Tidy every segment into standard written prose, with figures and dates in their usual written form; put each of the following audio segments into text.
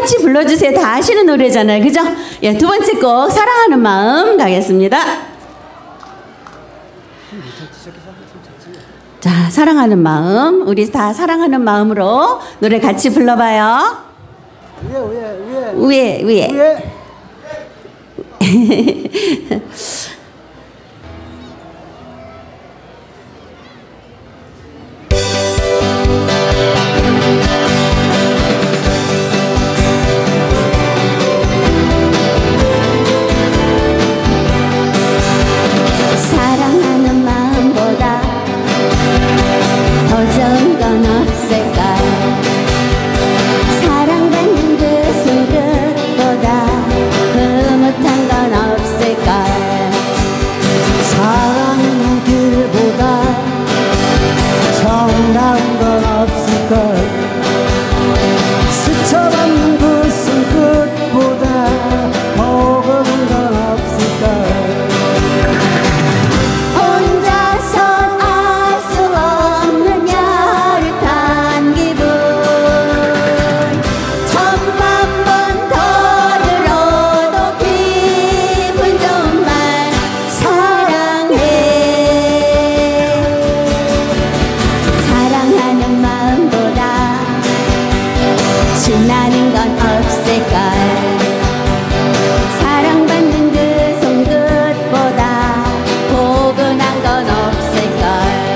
같이 불러주세요. 다 아시는 노래잖아요. 그죠? 예, 두 번째 곡 사랑하는 마음 가겠습니다. 자, 사랑하는 마음. 우리 다 사랑하는 마음으로 노래 같이 불러봐요. 위에. 사랑하는 마음보다 더 좋은 건 없을까요? 사랑받는 그 순간보다 흐뭇한 건 없을까요? 사랑하는 길보다 정다운 건 없을까요? 스쳐가는 그 손끝보다 버거운 건 없을까요? 신나는 건 없을까요? 사랑받는 그 손끝보다 포근한 건 없을까요?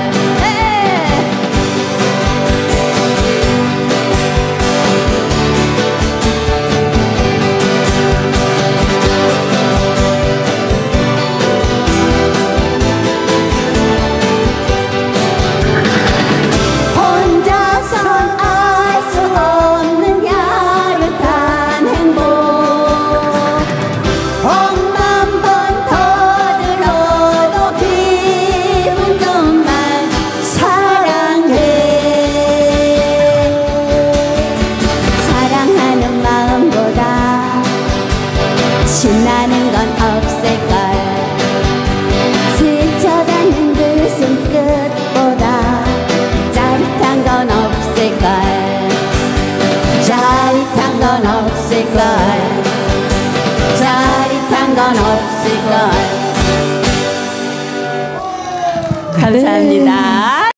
신나는 건 없을까요? 스쳐가는 그 손끝보다 짜릿한 건 없을까요? 짜릿한 건 없을까요? 짜릿한 건 없을까요? 감사합니다.